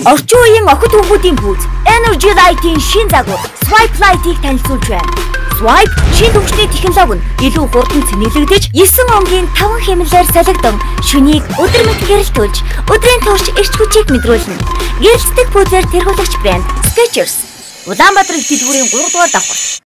Орчин үеийн охид хүүхдийн пүүз Energy Light-ийн шин загвар Swipe Light-ыг танилцуулж байна. Swipe шин төвчний технологи нь илүү хурдан цэнэглэгдэж 9 онгийн 5 хэмнэлээр солигдсон шөнийг өдөр мэт гэрэлтүүлж өдрийн турш эрч хүчийг мэдрүүлнэ. Гэрэлтдэг пүүзээр тэргуулагч брэнд Skechers Ulaanbaatar дэлгүүрийн 3 дугаар давхар.